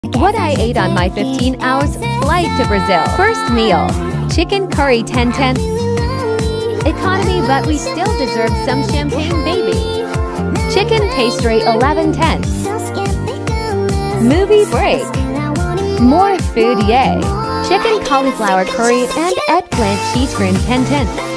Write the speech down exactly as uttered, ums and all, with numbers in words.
What I ate on my fifteen hours flight to Brazil. First meal, chicken curry ten ten. Economy, but we still deserve some champagne, baby. Chicken pastry eleven ten. Movie break. More food, yay. Chicken cauliflower curry and eggplant cheese cream ten ten.